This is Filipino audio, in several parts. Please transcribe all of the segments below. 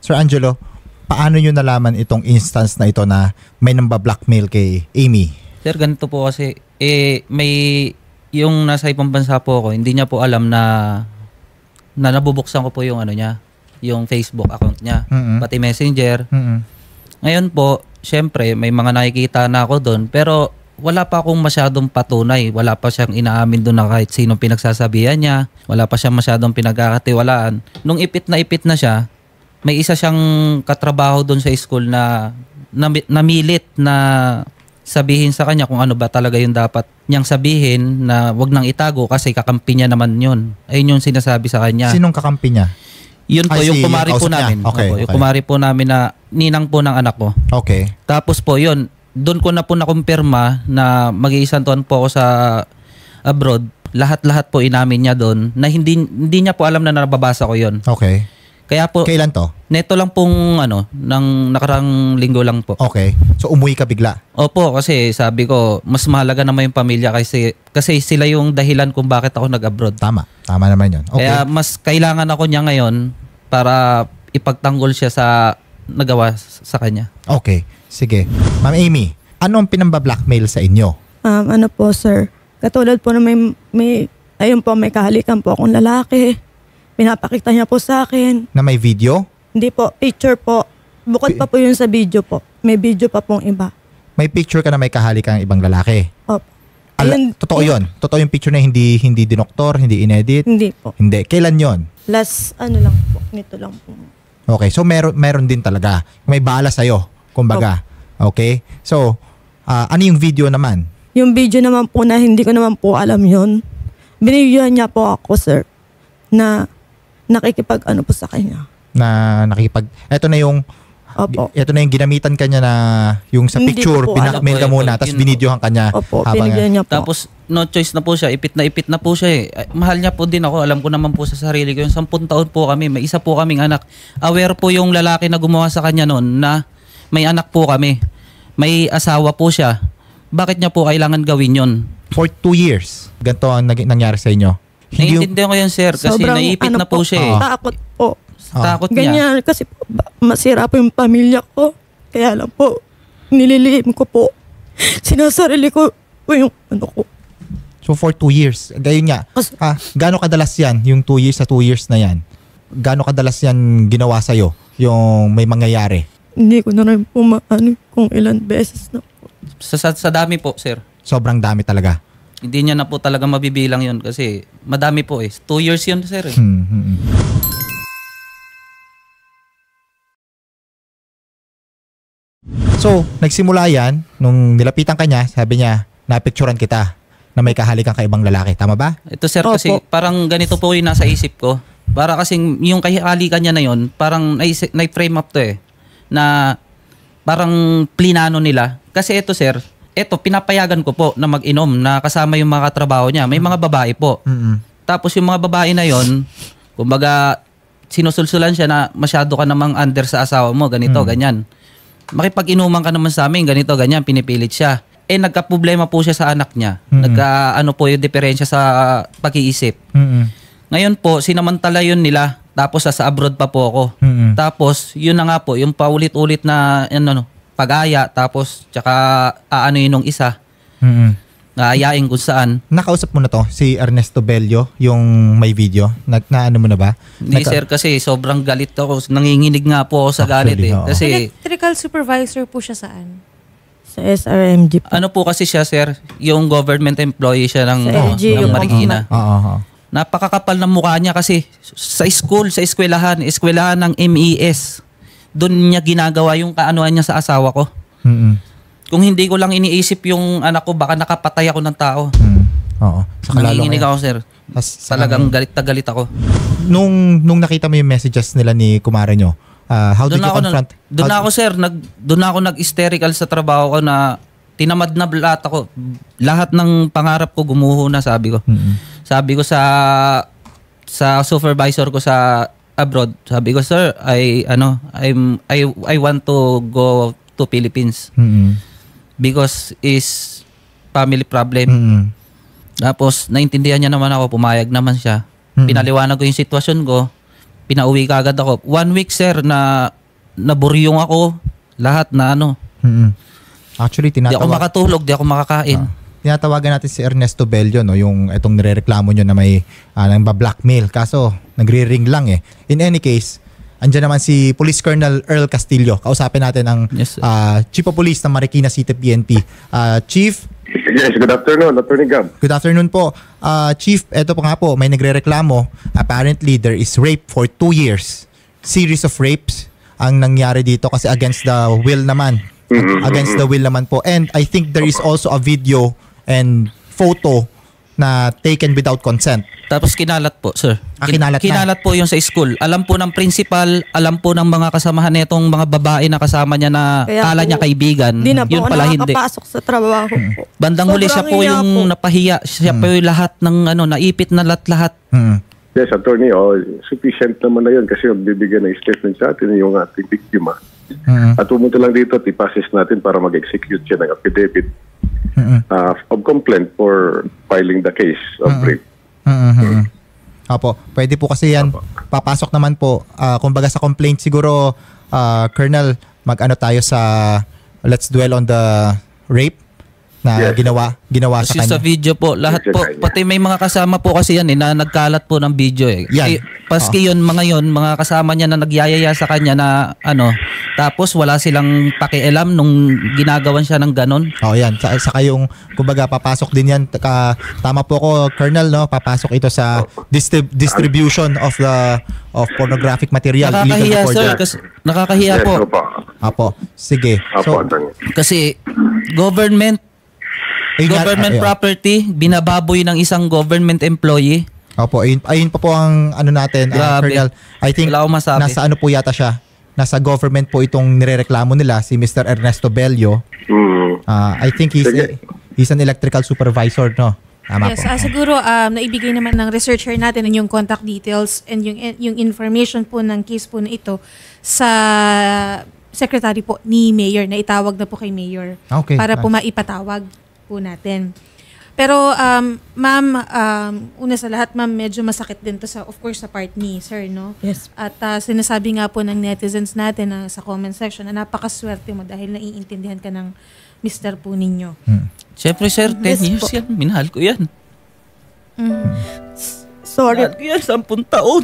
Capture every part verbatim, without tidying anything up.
Sir Angelo, paano nyo nalaman itong instance na ito na may namba-blackmail kay Amy? Sir, ganito po kasi, eh, may, yung nasa ibang bansa po ako, hindi niya po alam na, na nabubuksan ko po yung ano niya, yung Facebook account niya, Mm-mm. pati Messenger. Mm-mm. Ngayon po, syempre, may mga nakikita na ako doon, pero wala pa akong masyadong patunay. Wala pa siyang inaamin doon na kahit sinong pinagsasabihan niya. Wala pa siyang masyadong pinagkakatiwalaan. Nung ipit na ipit na siya, may isa siyang katrabaho doon sa school na nami- namilit na sabihin sa kanya kung ano ba talaga yung dapat niyang sabihin na wag nang itago kasi kakampi niya naman yun. Ayun yung sinasabi sa kanya. Sinong kakampi niya? Yun po, Ay, yung si- kumari yung po kausap niya. namin. Okay, Opo, okay. Yung kumari po namin na ninang po ng anak ko. Okay. Tapos po yun, doon ko na po nakumpirma na mag-iisang taon po ako sa abroad. Lahat-lahat po inamin niya doon na hindi hindi niya po alam na nababasa ko yun. Okay. Kaya po, Kailan to? neto lang pong ano, ng nakarang linggo lang po. Okay. So umuwi ka bigla? Opo, kasi sabi ko, mas mahalaga naman yung pamilya kasi, kasi sila yung dahilan kung bakit ako nag-abroad. Tama. Tama naman yun. Okay. Kaya mas kailangan ako niya ngayon para ipagtanggol siya sa nagawa sa kanya. Okay. Sige. Ma'am Amy, ano ang pinamba-blackmail sa inyo? Um, ano po, sir? Katulad po na may, may, ayun po, may kahalikan po akong lalaki. Pinapakita niya po sa akin. Na may video? Hindi po, picture po. Bukod pa po yun sa video po. May video pa pong iba. May picture ka na may kahalikan ng ibang lalaki? Opo. Ala, Ayun, totoo yun? Totoo yung picture na hindi hindi dinoktor, hindi inedit? Hindi po. Hindi. Kailan yon? Last, ano lang po, nito lang po. Okay. So meron, meron din talaga. May bala sa'yo, kumbaga. Okay? So, ah, ano yung video naman? Yung video naman po na hindi ko naman po alam yun. Binigyan niya po ako, sir, na nakikipag ano po sa kanya. Na nakikipag... Ito na yung... Opo. Ito na yung ginamitan kanya na yung sa Hindi picture, ko po alam. binakmail ka Opo, muna, ito, tapos yun po. binidyohan kanya. Opo, habang- binigyan niya po. Tapos no choice na po siya, ipit na ipit na po siya eh. Ay, mahal niya po din ako, alam ko naman po sa sarili ko. Yung sampung taon po kami, may isa po kaming anak. Aware po yung lalaki na gumawa sa kanya noon na may anak po kami. May asawa po siya. Bakit niya po kailangan gawin yon? For two years, ganito ang nag- nangyari sa inyo. Hindi yung- Naiintindihan ko yan, sir, kasi Sobrang, naipit ano na po siya eh. Ah. Takot po. Ah. Takot niya. Ganyan, kasi po, ba- masira po yung pamilya ko. Kaya lang po, nililihim ko po. Sinasarili ko po yung ano ko. So for two years, gayon nga. Kas- Ah, gaano kadalas yan, yung two years sa two years na yan? Gaano kadalas yan ginawa sa'yo, yung may mangyayari? Hindi ko na rin po maano kung ilan beses na po. Sa, sa, sa dami po, sir. Sobrang dami talaga. Hindi niya na po talaga mabibilang yun kasi madami po eh. Two years yun, sir eh. Hmm, hmm, hmm. So, nagsimula yan, nung nilapitan ka niya, sabi niya, napicturan kita na may kahalikan ka ibang lalaki. Tama ba? Ito sir Opo. kasi parang ganito po yung nasa isip ko. Para kasing yung kahalikan niya na yun, parang naisip- na-frame up to eh. Na parang plinano nila. Kasi ito sir, ito pinapayagan ko po na mag-inom na kasama yung mga katrabaho niya. May mga babae po. Mm-mm. Tapos yung mga babae na yon, kumbaga sinusulsulan siya na masyado ka namang under sa asawa mo, ganito, Mm. ganyan. Makipag-inuman ka naman sa amin, ganito, ganyan, pinipilit siya. Eh nagka-problema po siya sa anak niya. Mm. Nagka ano po yung diferensya sa pag-iisip. Mm-mm. Ngayon po, sinamantala yun nila. Tapos sa abroad pa po ako. Mm-mm. Tapos yun na nga po, yung paulit-ulit na ano, ano, pag-aya, tapos tsaka aano yun nung isa, Mm-mm. aayain kung saan. Nakausap mo na to, si Ernesto Bello, yung may video. Nag, na ano mo na ba? Hindi Naka- sir, kasi sobrang galit ako. Nanginginig nga po ako sa galit Actually, eh. oo. Kasi Electrical supervisor po siya saan? Sa S R M G po. ano po kasi siya sir, yung government employee siya ng, Sa ano, L G ng U. Marikina. Oo, oo. Napakakapal ng mukha niya kasi sa school, sa eskwelahan, eskwelahan ng M E S. Doon niya ginagawa yung kaanuhan niya sa asawa ko. Mm-mm. Kung hindi ko lang iniisip yung anak ko, baka nakapatay ako ng tao. Mm. Oo. Saka lalo Nanginginig ngayon. ako sir. Tas, sa- Talagang galit na galit ako. nung nung nakita mo yung messages nila ni kumare nyo, ah, how did Doon you ako, na, confront? doon how- ako sir, nag, doon ako nag-hysterical sa trabaho ko na tinamad na lahat ako. Lahat ng pangarap ko gumuho na, sabi ko. Mm-mm. Sabi ko sa sa supervisor ko sa abroad, sabi ko, sir, I ano, I'm I I want to go to Philippines Mm-mm. because is family problem. Mm-mm. Tapos naintindihan niya naman ako, pumayag naman siya. Mm. Pinaliwanag ko yung sitwasyon ko. pinauwi ka agad ako. One week, sir, na naburyong ako. Lahat na ano. Mm-mm. Actually, Di ako tinatawag, makatulog, di ako makakain. tinatawagan natin si Ernesto Bello, no, yung itong nirereklamo nyo na may uh, nang blackmail. Kaso, nagre-ring lang eh. In any case, andyan naman si Police Colonel Earl Castillo. Kausapin natin ang Yes, sir. uh, Chief of Police ng Marikina City P N P. Uh, Chief, Yes, good afternoon, Attorney Gab. good afternoon po. Uh, Chief, eto po nga po, may nagre-reklamo. Apparently, there is rape for two years. Series of rapes ang nangyari dito kasi against the will naman. Mhm. Against the will naman po. And I think there is also a video and photo na taken without consent. Tapos kinalat po, sir. Ah, kinalat na. Kinalat po yung sa school. Alam po ng principal, alam po ng mga kasamahan nitong mga babae na kasama niya na Kaya kala po, niya kaibigan. Di na po Yun ako pala hindi. nakakapasok sa trabaho po. Bandang huli siya Sobrang po hiya yung po. napahiya. Siya po yung lahat ng ano, naipit na lahat-lahat. Hmm. Yes, Attorney, oh, sufficient naman na yun kasi bibigyan ng statement sa atin yung ating biktima. Hmm. At pumunta lang dito at ipasis natin para mag-execute siya ng affidavit Hmm. uh, of complaint for filing the case of rape. Hmm. Hmm. Opo, pwede po kasi yan. Papasok naman po. Uh, kumbaga sa complaint siguro, uh, Colonel, mag-ano tayo sa let's dwell on the rape na Yes. ginawa ginawa sa Kasi sa kanya. video po, lahat Yes, po, yes, yes. pati may mga kasama po kasi yan eh, na nagkalat po ng video eh. Yan. Eh, paski yun, mga yun, mga kasama niya na nagyayaya sa kanya na ano, tapos wala silang pakialam nung ginagawan siya ng ganon. Oh, yan. Sa, saka yung, kumbaga, papasok din yan. Ka, tama po ko, Colonel, no? Papasok ito sa distrib- distribution of the of pornographic material. Nakakahiya illegal sir, recorder. kasi nakakahiya Yes, po. opo. Apo, sige. Opo, So, Attorney. Kasi government, ayun nga- government ayun. property, binababoy ng isang government employee. Opo, ayun, ayun pa po ang ano natin, uh, Grabe. Colonel. I think Wala akong masabi. nasa ano po yata siya. Nasa government po itong nirereklamo nila, si Mister Ernesto Bello. Mm. Uh, I think he's, Sige. he's an electrical supervisor, no? Tama Yes, po. ah, siguro um, naibigay naman ng researcher natin ang yung contact details and yung yung information po ng case po na ito sa secretary po ni Mayor, na itawag na po kay Mayor Okay. para po Ah. maipatawag po natin. Pero um, ma'am, um, una sa lahat ma'am, medyo masakit din to sa, of course, sa part ni sir, no? Yes. At ah, sinasabi nga po ng netizens natin na sa comment section na napakaswerte mo dahil naiintindihan ka ng mister po ninyo. Hmm. Siyempre sir, ten Yes years po. yan. Minahal ko yan. Sorry. Minahal ko yan, sampung taon.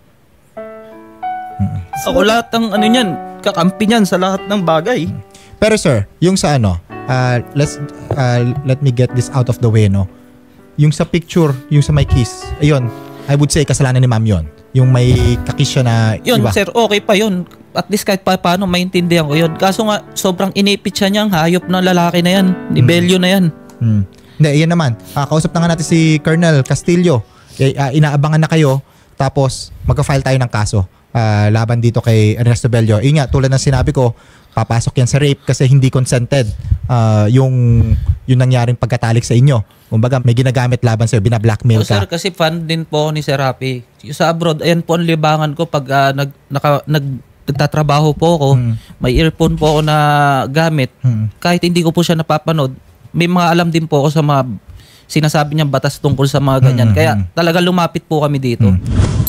Ako lahat ng ano niyan, kakampi niyan sa lahat ng bagay. Pero sir, yung sa ano, uh, let's uh, let me get this out of the way, no? Yung sa picture, yung sa may kiss, ayun, I would say kasalanan ni ma'am yun. Yung may kakiss siya na Yun, iba. sir, okay pa yun. At least kahit pa paano maintindihan ko yun. Kaso nga, sobrang inipit siya niyang hayop na lalaki na yan. Ni Bello na yan. Hmm. Hindi, yan naman. Ah, kausap na nga natin si Colonel Castillo. Eh, ah, inaabangan na kayo, tapos magka-file tayo ng kaso ah, laban dito kay Ernesto Bello. Yun nga, tulad ng sinabi ko, papasok yan sa rape kasi hindi consented ah, yung, yung nangyaring pagkatalik sa inyo. Kumbaga, may ginagamit laban sa'yo, bina-blackmail O sir, ka. kasi fan din po ako ni Sir Rafi. Yung sa abroad, ayan po ang libangan ko pag ah, nag, naka, nag, nagtatrabaho po ako. Hmm. May earphone po ako na gamit. Hmm. Kahit hindi ko po siya napapanood, may mga alam din po ako sa mga sinasabi niyang batas tungkol sa mga ganyan. Hmm, Kaya hmm. talaga lumapit po kami dito. Hmm.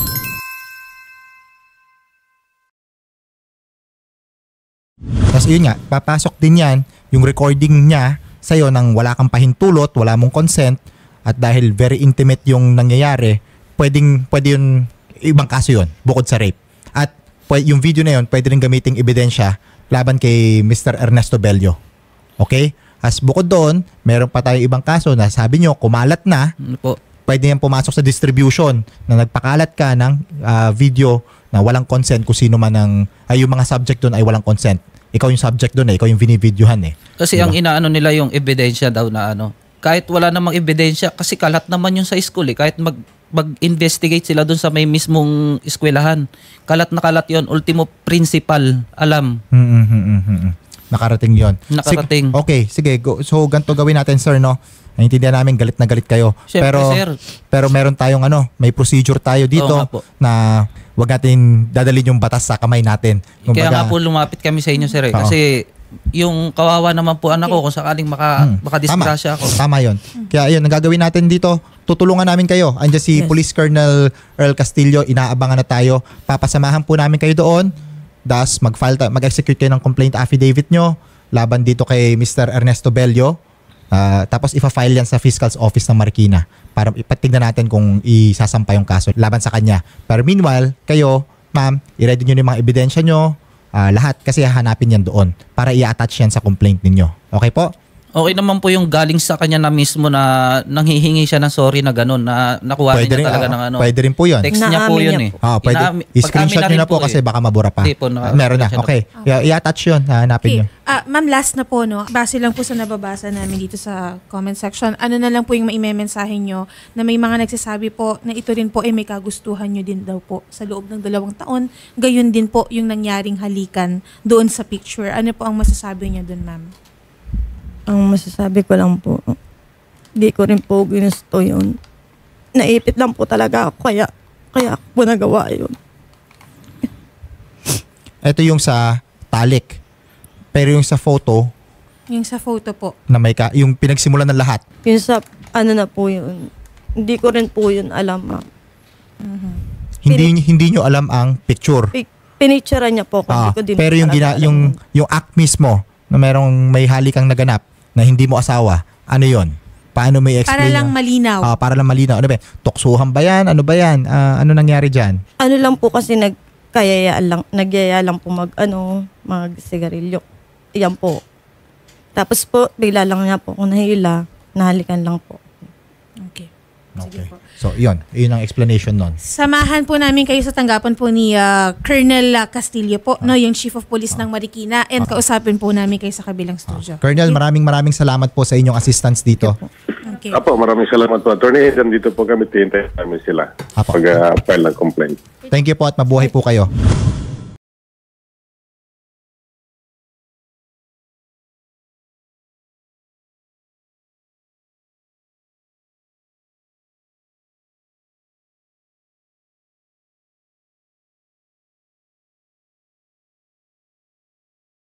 Tapos yun nga, papasok din yan, yung recording niya sa'yo nang wala kang pahintulot, wala mong consent, at dahil very intimate yung nangyayari, pwedeng, pwede yun, ibang kaso yun, bukod sa rape. At pwede, yung video na yun, pwede rin gamiting ebidensya laban kay Mister Ernesto Bello. Okay? As bukod doon, meron pa tayong ibang kaso na sabi nyo, kumalat na, Ano po? pwede yan pumasok sa distribution na nagpakalat ka ng ah, video na walang consent kung sino man ang, ay yung mga subject doon ay walang consent. Ikaw yung subject doon eh, ikaw yung vinivdeohan eh. Kasi Diba? ang inaano nila yung ebidensya daw na ano. Kahit wala namang ebidensya, kasi kalat naman yun sa school eh. Kahit mag, mag-investigate sila doon sa may mismong eskwelahan. Kalat na kalat yun. Ultimo principal, alam. Mm-mm-mm-mm-mm. Nakarating yon. Nakarating. Sige, okay, sige. Go. So, ganito gawin natin, sir, no? Naintindihan namin, galit na galit kayo. Siyempre, pero, sir. pero meron tayong ano, may procedure tayo dito Oo nga po. na wag natin dadalhin yung batas sa kamay natin. Kaya Kumbaga, nga po lumapit kami sa inyo, sir. Eh. Oo. Kasi yung kawawa naman po anak ko kung sakaling maka, Hmm. makadisgrasya ako. Tama yun. Kaya yun, ang gagawin natin dito, tutulungan namin kayo. Andiyan si Yes. Police Colonel Earl Castillo, inaabangan na tayo. Papasamahan po namin kayo doon. Das mag-file ta- mag-execute kayo ng complaint affidavit nyo laban dito kay Mister Ernesto Bello. Ah, tapos ifa-file yan sa Fiscal's Office ng Marikina para ipatignan natin kung isasampa yung kaso laban sa kanya. Pero meanwhile, kayo, ma'am, i-ready nyo yung mga ebidensya nyo, ah, lahat kasi hahanapin yan doon para i-attach yan sa complaint ninyo. Okay po? Okay naman po yung galing sa kanya na mismo na nanghihingi siya ng sorry na gano'n na nakuha Pwede rin, niya talaga ah, ng ano. pwede rin po yun. Text niya po Naamin yun niya eh. po. Ah, pwede. Inaami- I-screenshot pag-amin nyo na rin po kasi eh. baka mabura pa. Hindi po, naka- Ah, meron na. screenshot Okay. I- I-attach yun. Hanapin Okay. nyo. Ah, ma'am, last na po, no? Base lang po sa nababasa namin dito sa comment section, ano na lang po yung maimemensahe nyo na may mga nagsasabi po na ito rin po ay may kagustuhan nyo din daw po sa loob ng dalawang taon. Gayon din po yung nangyaring halikan doon sa picture. Ano po ang masasabi nyo doon, ma'am? Ang masasabi ko lang po, di ko rin po ginusto yun. Naipit lang po talaga ako, kaya, kaya ako po nagawa yun. Ito yung sa talik. Pero yung sa photo, Yung sa photo po. na may ka, yung pinagsimulan ng lahat. Yun sa, ano na po yun, hindi ko rin po yun alam. ma'am. Hindi hindi nyo alam ang picture. Pi- Pinicturean niya po, Ah, hindi ko din pero yung talaga gina, alam. yung yung act mismo na merong may halikang naganap na hindi mo asawa, ano yon? Paano may explain? Para lang yung- malinaw. Ah, para lang malinaw. Ano ba? yan? Tuksuhan ba yan? Ano ba yan? Ah, ano nangyari diyan? Ano lang po kasi nagkayaya lang, nagyaya lang po mag, ano, mag sigarilyo. Yan po. Tapos po, bigla lang niya po kung nahila, nahalikan lang po. Okay. Okay. Sige po. So, yun. Yun ang explanation nun. Samahan po namin kayo sa tanggapan po ni ah, Colonel ah, Castillo po, no, yung Chief of Police ng Marikina, and kausapin po namin kayo sa kabilang studio. Colonel, maraming maraming salamat po sa inyong assistance dito. Okay. Apo, maraming salamat po. Attorney, dito po kami, tihintay namin sila Apo. pag-file ng complaint. Thank you po at mabuhay po kayo.